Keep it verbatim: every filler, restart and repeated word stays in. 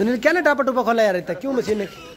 सुनील क्या ना टापा टूपा खोला यार इतना क्यों मशीन